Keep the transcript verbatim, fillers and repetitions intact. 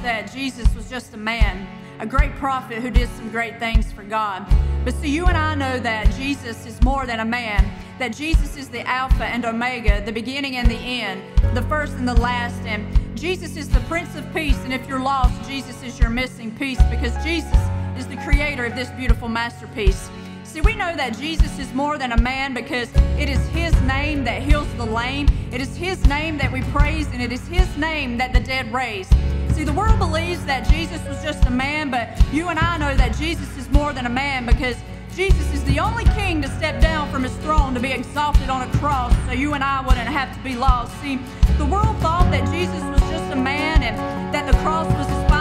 that Jesus was just a man, a great prophet who did some great things for God. But so you and I know that Jesus is more than a man, that Jesus is the Alpha and Omega, the beginning and the end, the first and the last, and Jesus is the Prince of Peace, and if you're lost, Jesus is your missing piece, because Jesus is the creator of this beautiful masterpiece. See, we know that Jesus is more than a man because it is His name that heals the lame, it is His name that we praise, and it is His name that the dead raise. See, the world believes that Jesus was just a man, but you and I know that Jesus is more than a man because Jesus is the only king to step down from His throne to be exalted on a cross so you and I wouldn't have to be lost. See, the world thought that Jesus was just a man and that the cross was His